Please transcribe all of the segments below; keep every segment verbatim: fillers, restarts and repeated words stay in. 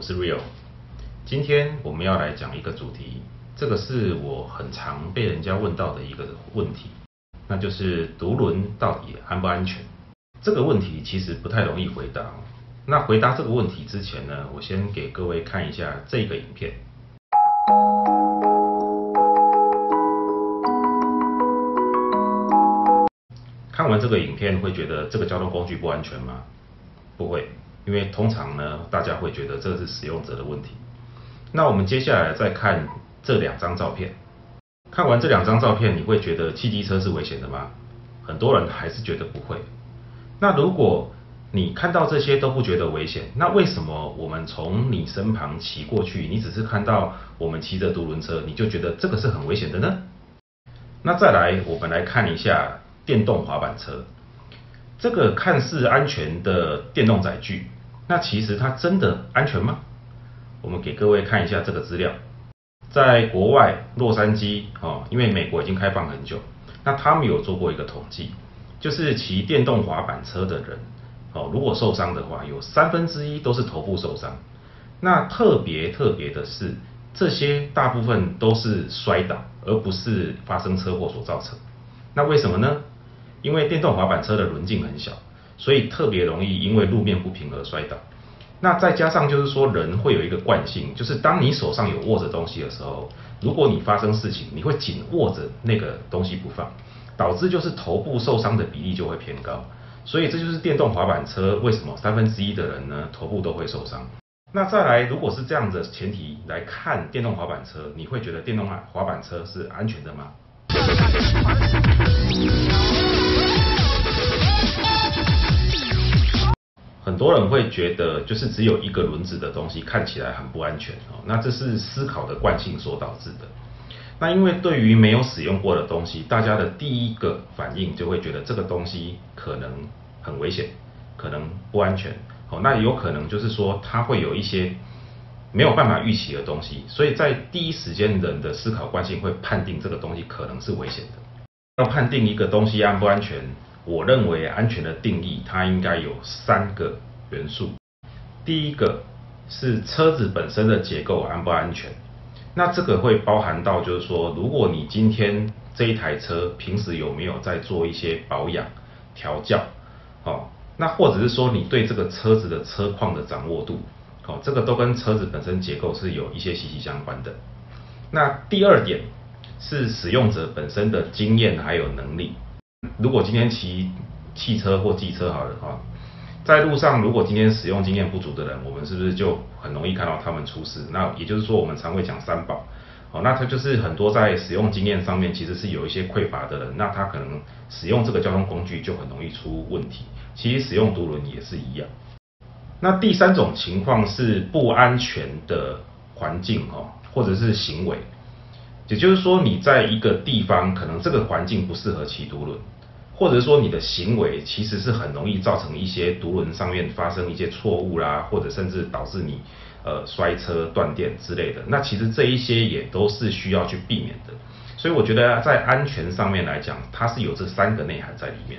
是 Rio， 今天我们要来讲一个主题，这个是我很常被人家问到的一个问题，那就是独轮到底安不安全？这个问题其实不太容易回答。那回答这个问题之前呢，我先给各位看一下这个影片。看完这个影片会觉得这个交通工具不安全吗？不会，因为通常呢，大家会觉得这是使用者的问题。那我们接下来再看这两张照片。看完这两张照片，你会觉得汽机车是危险的吗？很多人还是觉得不会。那如果你看到这些都不觉得危险，那为什么我们从你身旁骑过去，你只是看到我们骑着独轮车，你就觉得这个是很危险的呢？那再来，我们来看一下电动滑板车，这个看似安全的电动载具，那其实它真的安全吗？我们给各位看一下这个资料，在国外洛杉矶哦，因为美国已经开放很久，那他们有做过一个统计，就是骑电动滑板车的人哦，如果受伤的话，有三分之一都是头部受伤。那特别特别的是，这些大部分都是摔倒，而不是发生车祸所造成。那为什么呢？因为电动滑板车的轮径很小，所以特别容易因为路面不平而摔倒。那再加上就是说，人会有一个惯性，就是当你手上有握着东西的时候，如果你发生事情，你会紧握着那个东西不放，导致就是头部受伤的比例就会偏高。所以这就是电动滑板车为什么三分之一的人呢头部都会受伤。那再来，如果是这样的前提来看电动滑板车，你会觉得电动滑板车是安全的吗？很多人会觉得，就是只有一个轮子的东西看起来很不安全哦。那这是思考的惯性所导致的。那因为对于没有使用过的东西，大家的第一个反应就会觉得这个东西可能很危险，可能不安全。哦，那有可能就是说它会有一些没有办法预期的东西，所以在第一时间人的思考惯性会判定这个东西可能是危险的。要判定一个东西安不安全，我认为安全的定义它应该有三个元素。第一个是车子本身的结构安不安全，那这个会包含到就是说，如果你今天这一台车平时有没有在做一些保养调教，哦，那或者是说你对这个车子的车况的掌握度，哦，这个都跟车子本身结构是有一些息息相关的。那第二点是使用者本身的经验还有能力。如果今天骑汽车或机车好了哈，在路上如果今天使用经验不足的人，我们是不是就很容易看到他们出事？那也就是说，我们常会讲三宝，哦，那他就是很多在使用经验上面其实是有一些匮乏的人，那他可能使用这个交通工具就很容易出问题。其实使用独轮也是一样。那第三种情况是不安全的环境哦，或者是行为。也就是说，你在一个地方，可能这个环境不适合骑独轮，或者说你的行为其实是很容易造成一些独轮上面发生一些错误啦，或者甚至导致你呃摔车、断电之类的。那其实这一些也都是需要去避免的。所以我觉得在安全上面来讲，它是有这三个内涵在里面。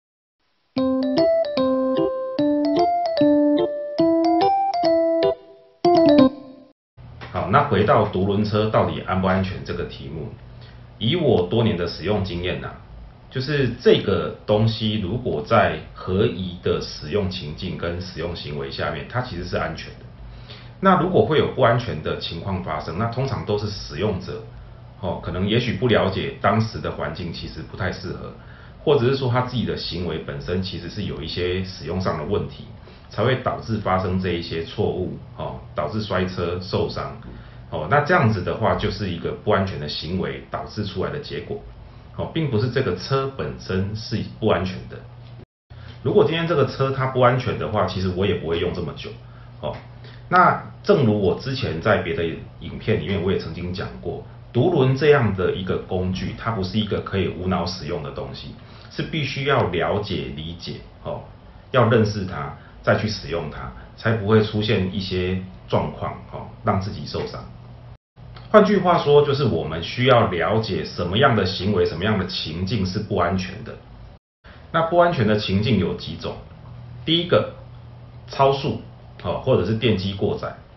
好，那回到独轮车到底安不安全这个题目，以我多年的使用经验呐、啊，就是这个东西如果在合宜的使用情境跟使用行为下面，它其实是安全的。那如果会有不安全的情况发生，那通常都是使用者哦，可能也许不了解当时的环境其实不太适合，或者是说他自己的行为本身其实是有一些使用上的问题，才会导致发生这一些错误哦，导致摔车受伤哦。那这样子的话，就是一个不安全的行为导致出来的结果哦，并不是这个车本身是不安全的。如果今天这个车它不安全的话，其实我也不会用这么久哦。那正如我之前在别的影片里面我也曾经讲过，独轮这样的一个工具，它不是一个可以无脑使用的东西，是必须要了解理解哦，要认识它，再去使用它，才不会出现一些状况哦，让自己受伤。换句话说，就是我们需要了解什么样的行为、什么样的情境是不安全的。那不安全的情境有几种，第一个，超速哦，或者是电机过载。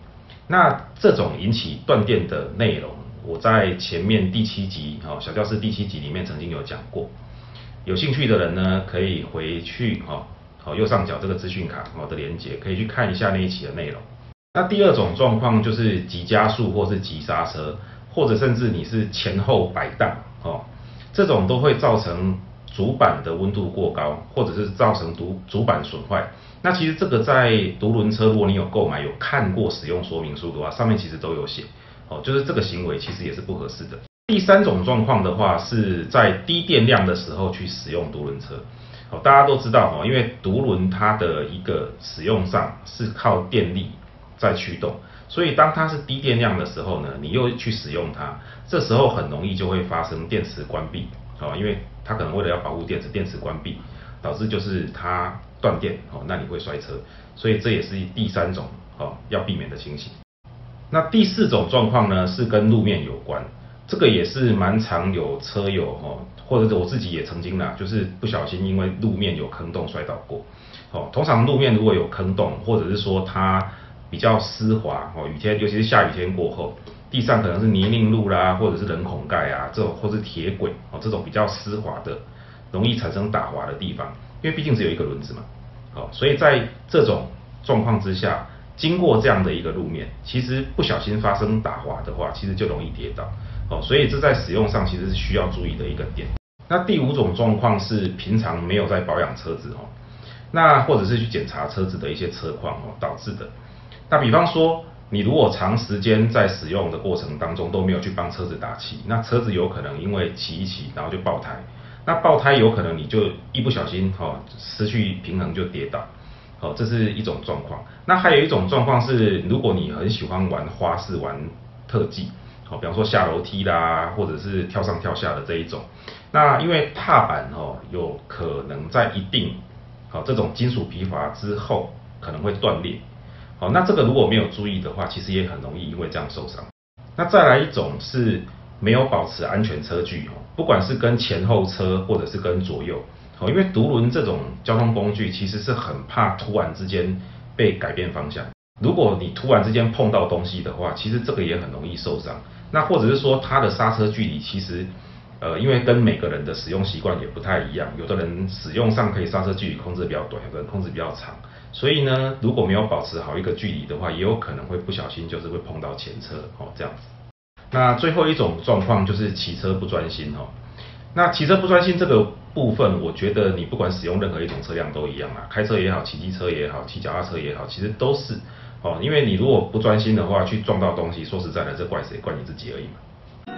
那这种引起断电的内容，我在前面第七集哦，小教室第七集里面曾经有讲过。有兴趣的人呢，可以回去哈，好右上角这个资讯卡哦的连结，可以去看一下那一期的内容。那第二种状况就是急加速或是急刹车，或者甚至你是前后摆荡哦，这种都会造成主板的温度过高，或者是造成主主板损坏。那其实这个在独轮车，如果你有购买有看过使用说明书的话，上面其实都有写哦，就是这个行为其实也是不合适的。第三种状况的话，是在低电量的时候去使用独轮车。哦，大家都知道哦，因为独轮它的一个使用上是靠电力在驱动，所以当它是低电量的时候呢，你又去使用它，这时候很容易就会发生电池关闭哦，因为它可能为了要保护电池，电池关闭，导致就是它断电哦，那你会摔车，所以这也是第三种哦要避免的情形。那第四种状况呢，是跟路面有关，这个也是蛮常有车友哦，或者我自己也曾经啦，就是不小心因为路面有坑洞摔倒过。哦，通常路面如果有坑洞，或者是说它比较湿滑哦，雨天尤其是下雨天过后，地上可能是泥泞路啦，或者是人孔盖啊这种，或是铁轨哦这种比较湿滑的，容易产生打滑的地方，因为毕竟只有一个轮子嘛。哦，所以在这种状况之下，经过这样的一个路面，其实不小心发生打滑的话，其实就容易跌倒。哦，所以这在使用上其实是需要注意的一个点。那第五种状况是平常没有在保养车子哦，那或者是去检查车子的一些车况哦导致的。那比方说，你如果长时间在使用的过程当中都没有去帮车子打气，那车子有可能因为骑一骑，然后就爆胎。那爆胎有可能你就一不小心哦失去平衡就跌倒，哦这是一种状况。那还有一种状况是，如果你很喜欢玩花式玩特技，哦比方说下楼梯啦，或者是跳上跳下的这一种，那因为踏板哦有可能在一定好这种金属疲乏之后可能会断裂，好那这个如果没有注意的话，其实也很容易因为这样受伤。那再来一种是没有保持安全车距哦，不管是跟前后车或者是跟左右哦，因为独轮这种交通工具其实是很怕突然之间被改变方向。如果你突然之间碰到东西的话，其实这个也很容易受伤。那或者是说它的刹车距离其实，呃，因为跟每个人的使用习惯也不太一样，有的人使用上可以刹车距离控制比较短，有的人控制比较长。所以呢，如果没有保持好一个距离的话，也有可能会不小心就是会碰到前车哦这样子。那最后一种状况就是骑车不专心哦。那骑车不专心这个部分，我觉得你不管使用任何一种车辆都一样啦，开车也好，骑机车也好，骑脚踏车也好，其实都是哦。因为你如果不专心的话，去撞到东西，说实在的，这怪谁？怪你自己而已嘛。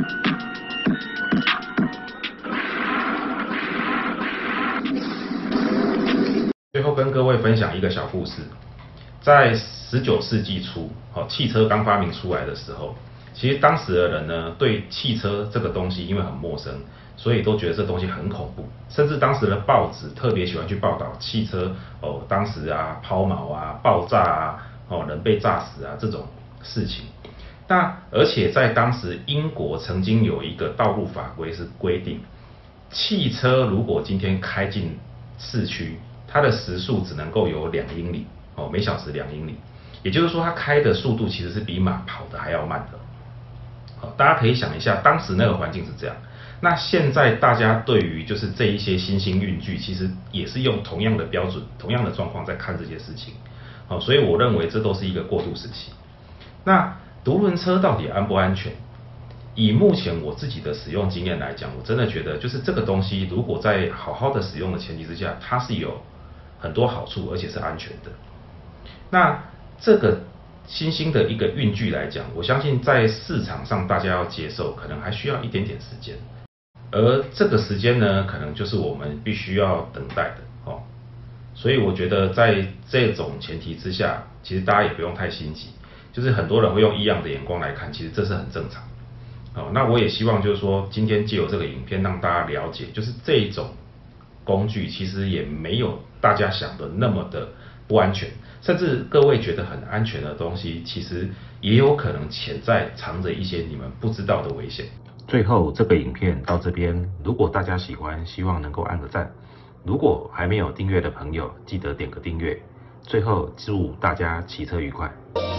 最后跟各位分享一个小故事，在十九世纪初，哦，汽车刚发明出来的时候，其实当时的人呢，对汽车这个东西因为很陌生，所以都觉得这东西很恐怖，甚至当时的报纸特别喜欢去报道汽车哦，当时啊抛锚啊、爆炸啊、哦人被炸死啊这种事情。那而且在当时英国曾经有一个道路法规是规定，汽车如果今天开进市区，它的时速只能够有两英里哦，每小时两英里，也就是说它开的速度其实是比马跑的还要慢的。好，大家可以想一下，当时那个环境是这样。那现在大家对于就是这一些新兴运具，其实也是用同样的标准、同样的状况在看这些事情。好，所以我认为这都是一个过渡时期。那独轮车到底安不安全？以目前我自己的使用经验来讲，我真的觉得就是这个东西，如果在好好的使用的前提之下，它是有很多好处，而且是安全的。那这个新兴的一个运具来讲，我相信在市场上大家要接受，可能还需要一点点时间。而这个时间呢，可能就是我们必须要等待的哦。所以我觉得在这种前提之下，其实大家也不用太心急。就是很多人会用异样的眼光来看，其实这是很正常。好，那我也希望就是说，今天借由这个影片让大家了解，就是这一种工具其实也没有大家想的那么的不安全，甚至各位觉得很安全的东西，其实也有可能潜在藏着一些你们不知道的危险。最后，这个影片到这边，如果大家喜欢，希望能够按个赞。如果还没有订阅的朋友，记得点个订阅。最后，祝大家骑车愉快。